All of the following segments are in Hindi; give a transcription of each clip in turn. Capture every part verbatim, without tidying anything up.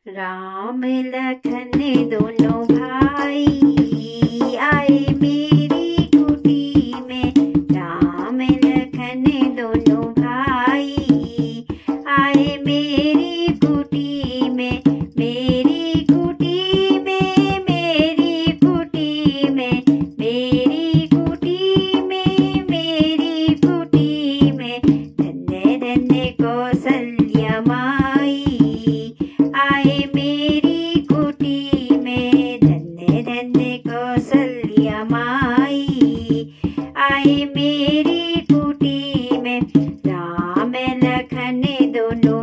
राम लखन दोनों भाई आए मेरी कुटी में। राम लखन दोनों भाई आए मेरी कुटी में। मेरी कुटी में मेरी कुटी में मेरी कुटी में मेरी कुटी में। धन्य धन्य कौसल्या माई आए मेरी कुटी में। धन्य धन्य कौसल्या माई आए मेरी कुटी में। राम लखन दोनों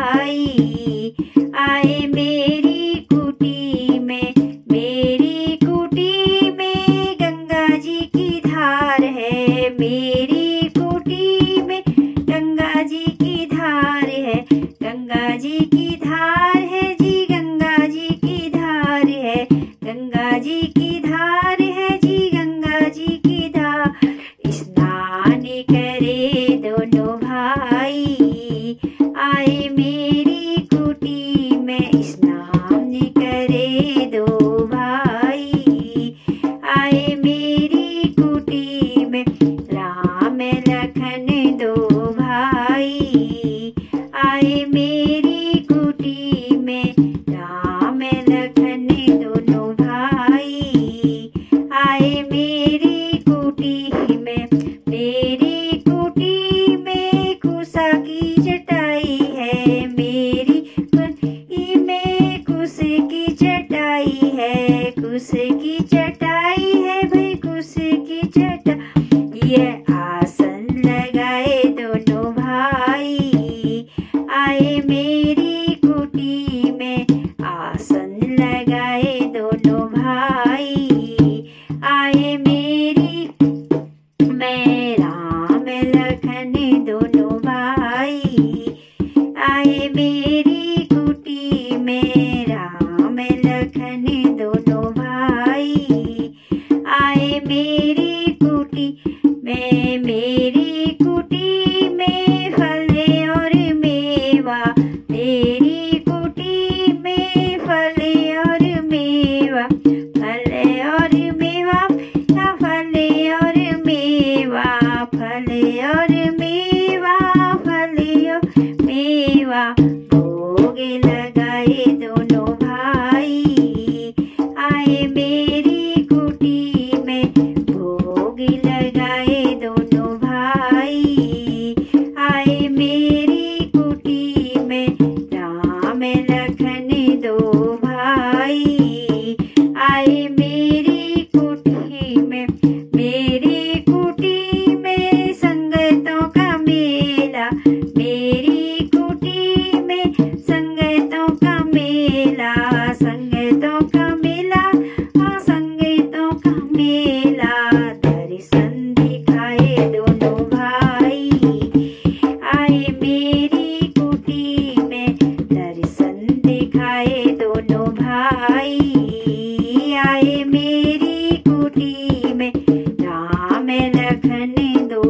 भाई आए मेरी कुटी में। मेरी कुटी में गंगा जी की धार है। मेरी कुटी में गंगा जी की धार है। गंगा जी की धार है जी गंगा जी की धार है। गंगा जी की धार है जी गंगा जी की धार। स्नान करे दोनों भाई आए मेरी कुटी में। स्नान करे दो भाई आए मेरी कुटी में। राम लखन दो भाई आए मेरी कुटी में। राम लखन दोनों भाई आए मेरी कुटी में। मेरी कुटी में कुसा की चटाई है। मेरी कुटी में कुस की चटाई है। कुस की चटाई है भाई कुस की चटाई। ये आसन लगाए दोनों भाई आए मेरी कुटी में। आसन लगाए दोनों भाई आए मेरी में। राम लखन दोनों भाई आए मेरी कुटी में। राम लखन दोनों भाई आए मेरी कुटी में। मेरी कुटी में फल और मेवा। मेरी कुटी में फल और मेवा। फल और मेवा फल और मेवा। फल और मेवा फल और मेवा। भोग लगाए दोनों भाई आए मेरी कुटी में। भोग लगाए दोनों भाई आए मेरी कुटी में। राम लखन दो भाई आए मेरी कुटी में। मेरी कुटी में संगतों का मेला। मेरी कुटी में संगतों का मेला। संगतों का मेला हाँ संगतों का मेला। दर्शन दिखाए दोनों भाई आए मेरी कुटी में। दर्शन दिखाए दोनों भाई आए मेरी कुटी में। राम लखन दो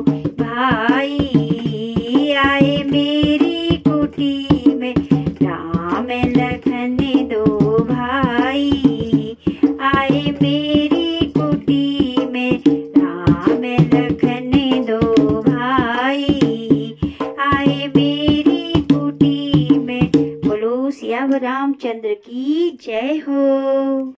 भाई आए मेरी कुटी में। राम लखन दो भाई आए मेरी कुटी में। राम लखन दो भाई आए मेरी कुटी में। बोलो सिया रामचंद्र की जय हो।